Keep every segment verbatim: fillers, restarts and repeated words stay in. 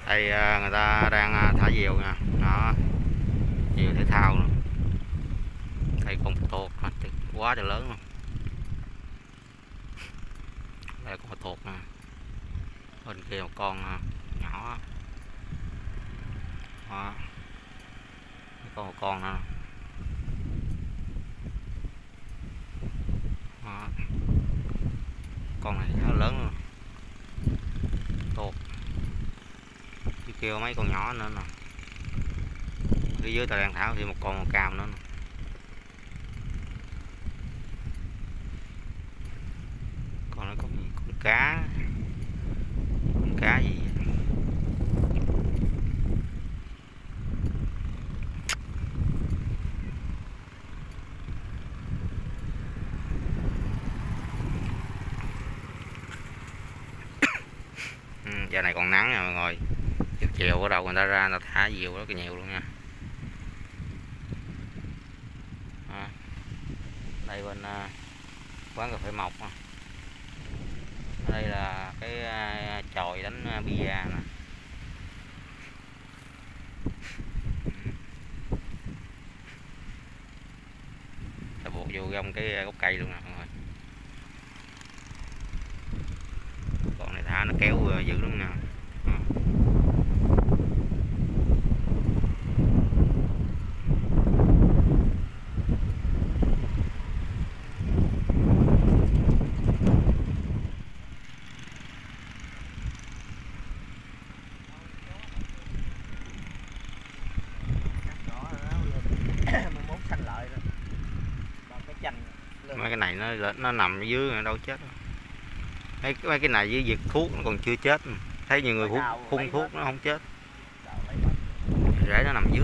Đây người ta đang thả diều nha, đó, diều thể thao nữa. Đây con tuột quá trời lớn luôn. Đây con tuột nè, bên kia một con nhỏ, đó. Còn một con nữa, đó. Con này khá lớn luôn, tuột. Chứ kêu mấy con nhỏ nữa nè. Phía dưới ta đang thả thêm một con màu cam nữa nè. Còn nó con, con cá, con cá gì vậy? Ừ, giờ này còn nắng nha mọi người. Chiều chiều bắt đầu người ta ra người ta thả diều rất là nhiều luôn nha. À, đây bên uh, quán cà phê Mộc à. Đây là cái uh, chòi đánh uh, bia nè. Ta buộc vô trong cái gốc cây luôn nè mọi người. Con này thả nó kéo uh, dữ lắm nè. À. Mấy cái này nó nó nằm ở dưới đâu chết. Mấy, mấy cái này với việc thuốc nó còn chưa chết. Thấy nhiều người hút phun thuốc nó không chết. Rễ nó nằm dưới.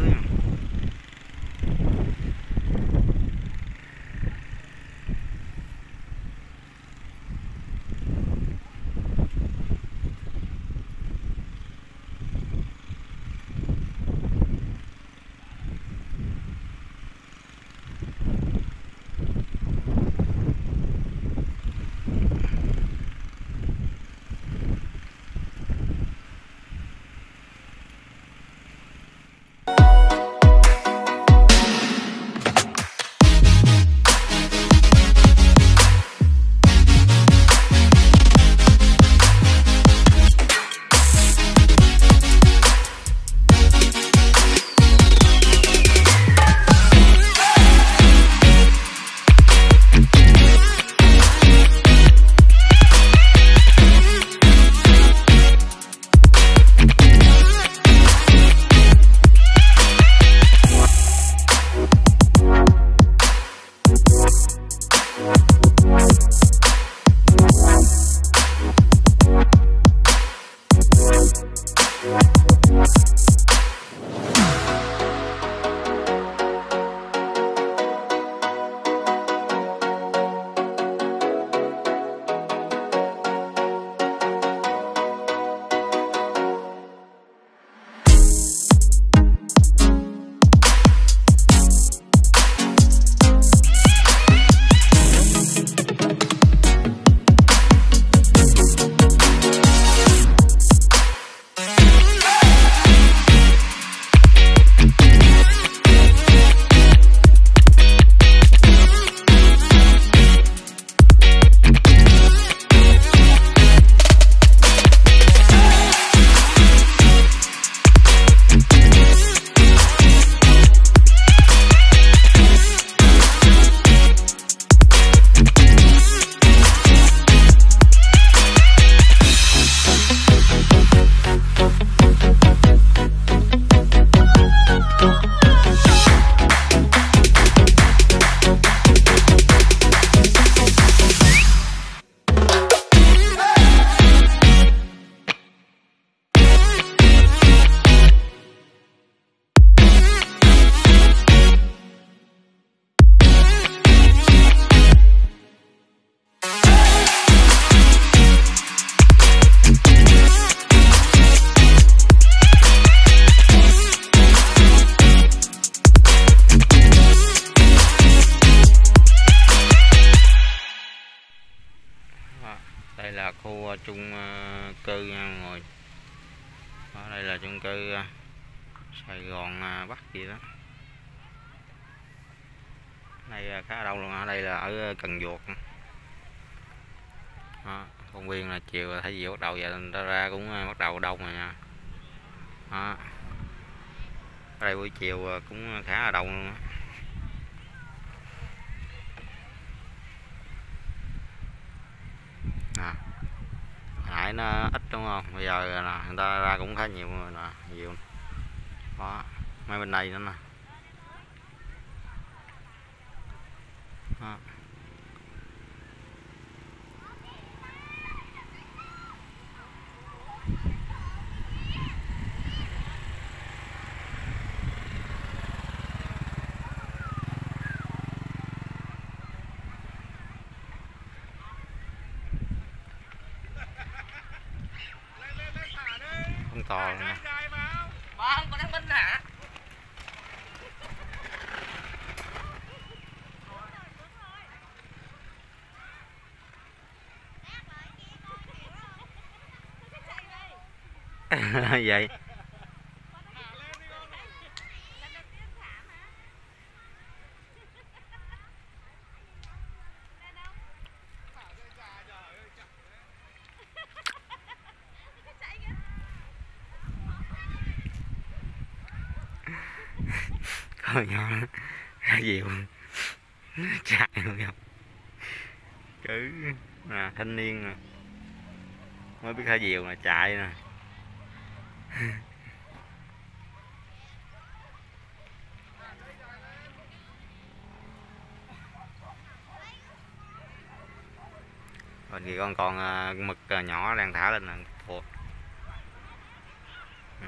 Đây là khu chung cư nha mọi người. Ở đây là chung cư Sài Gòn Bắc gì đó. Đây khá là đông luôn, ở đây là ở Cần Duộc. Đó, công viên là chiều thấy gì bắt đầu giờ người ta ra cũng bắt đầu đông rồi nha. Đó. Ở đây buổi chiều cũng khá là đông luôn. À, nãy nó ít đúng không, bây giờ là người ta ra cũng khá nhiều rồi nè, nhiều. Đó, mấy bên đây nữa nè. Đó. Không to luôn nè. Ba không có đang binh hả? Vậy coi nhỏ ra diều chạy luôn không cứ à, thanh niên nè mới biết thả diều là chạy nè. Rồi thì con còn mực nhỏ đang thả lên là thuộc. Ừ.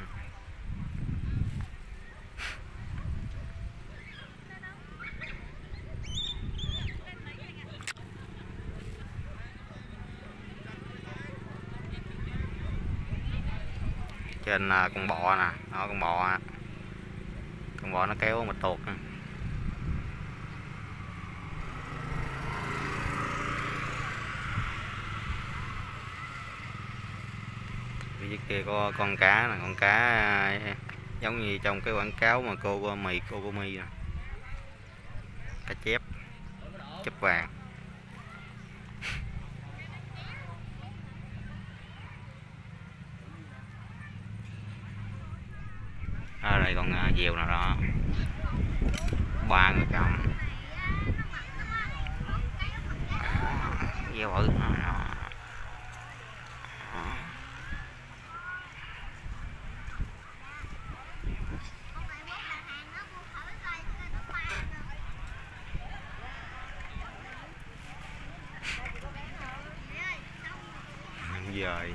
Trên con bọ nè, đó con bọ con bọ nó kéo mực tuột. Dưới kia có con cá nè, con cá giống như trong cái quảng cáo mà cô mì cô cô mi nè, cá chép chép vàng. Ở đây còn diều nào đó, ba người cầm diều bự. Dời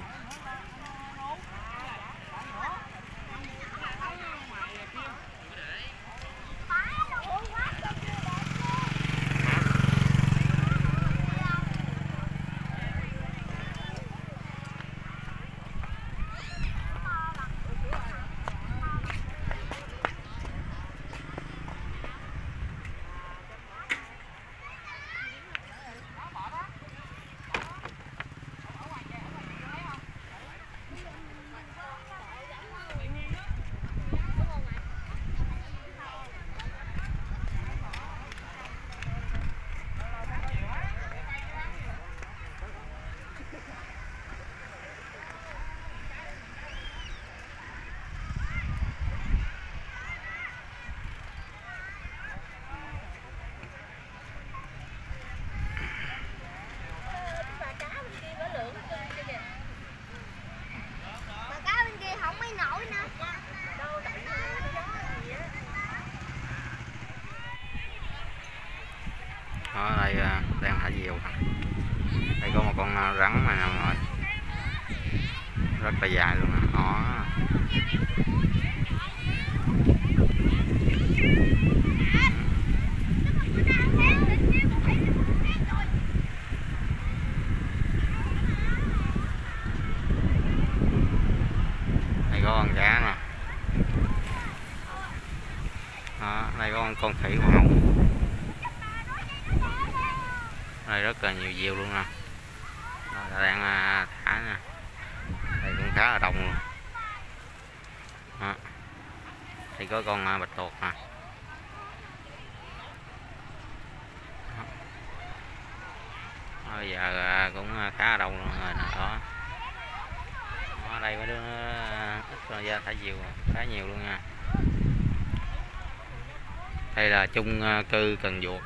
ở đây đang thả diều. Đây có một con rắn này nè mọi người, rất là dài luôn nè. Đó. Đây có con cá nè. Đó, đây có con, con khỉ màu. Đây rất là nhiều diều luôn nè. Đó, đang thả nè. Đây cũng khá là đông luôn. thì có con à, bạch tuộc nè. Bây giờ à, cũng khá đông luôn rồi nè, đó. Ở đây mấy đứa ít con ra thả diều khá nhiều luôn nha. Đây là chung cư Cần Duộc.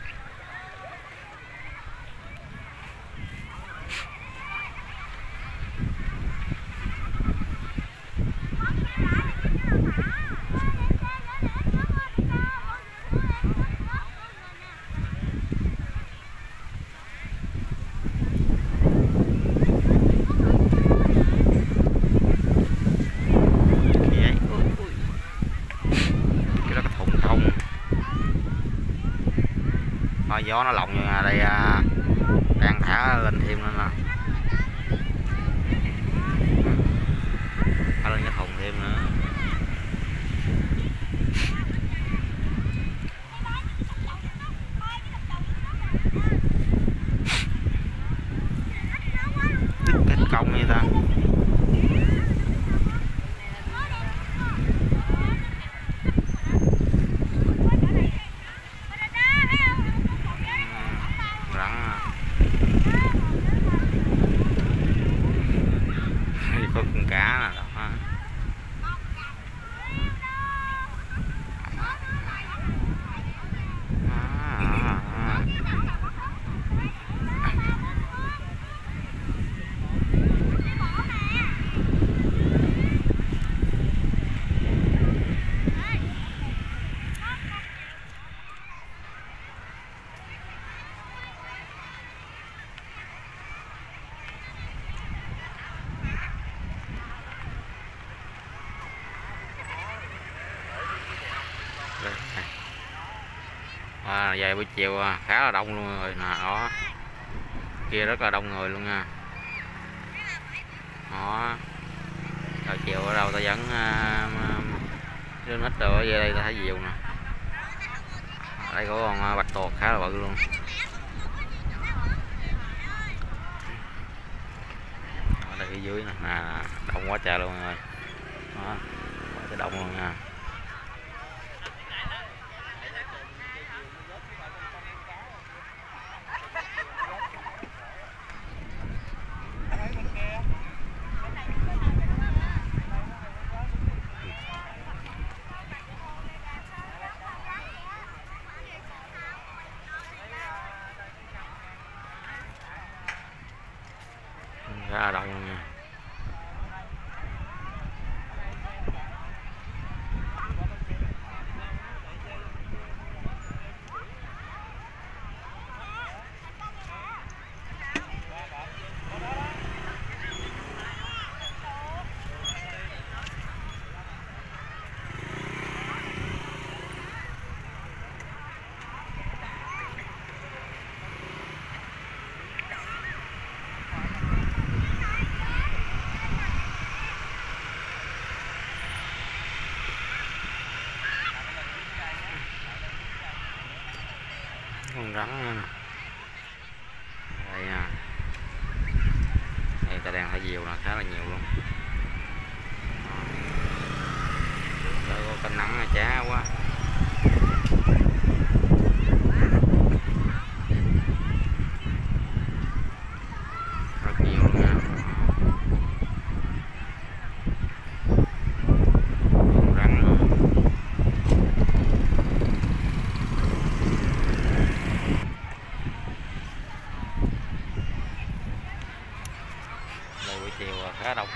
Gió nó lộng như đây đang thả lên thêm nữa nè, thả lên cái thùng thêm nữa. Kết công như ta. Có con cá nè đó. À, à, à. À, về buổi chiều khá là đông luôn rồi nè, đó kia rất là đông người luôn nha. Đó rồi chiều ở đâu ta dẫn đứa nít rồi về đây ta thấy diều nè. Đây có con bạch tuộc khá là bự luôn. Ở đây phía dưới nè, nè đông quá trời luôn rồi. Đó quá trời đông luôn nha. Khá là đông luôn nha. Con rắn nha. Đây nha, đây ta đang thả diều là khá là nhiều luôn. Đây có canh nắng chá quá. Rất nhiều luôn nha. Con rắn nữa. Buổi chiều khá đông.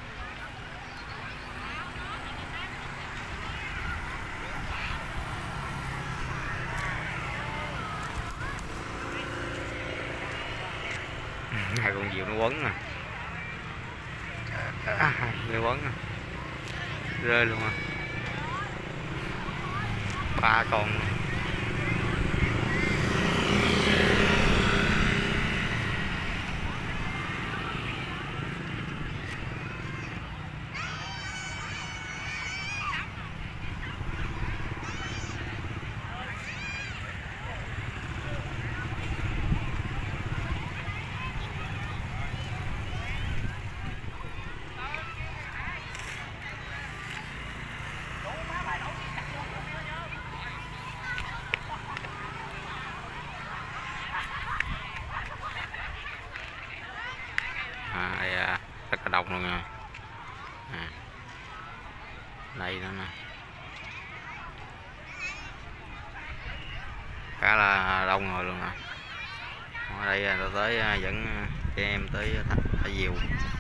Hai con diều nó quấn nè, nó quấn nè, rơi luôn à, ba con. À, đây à, rất là đông luôn nha. À, đây nữa nè, khá là đông rồi luôn nè. Ở đây tôi tới dẫn chị em tới thả diều.